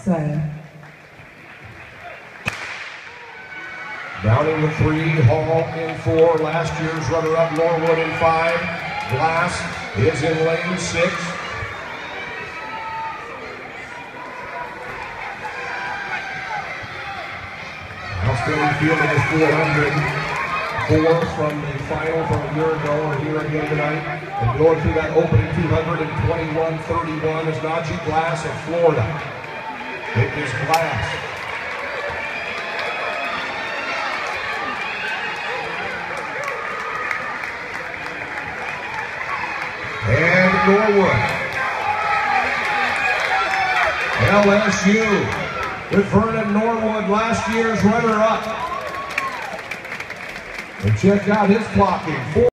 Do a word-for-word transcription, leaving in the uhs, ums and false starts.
seven. Downing with three, Hall in four, last year's runner-up Norwood in five. Glass is in lane six. Outstanding fielding is four hundred. Four from the final from a year ago or here again tonight. And going through that opening two hundred twenty-one thirty-one is Najee Glass of Florida. It is Glass. And Norwood. L S U with Vernon Norwood, last year's runner-up. And check out his blocking.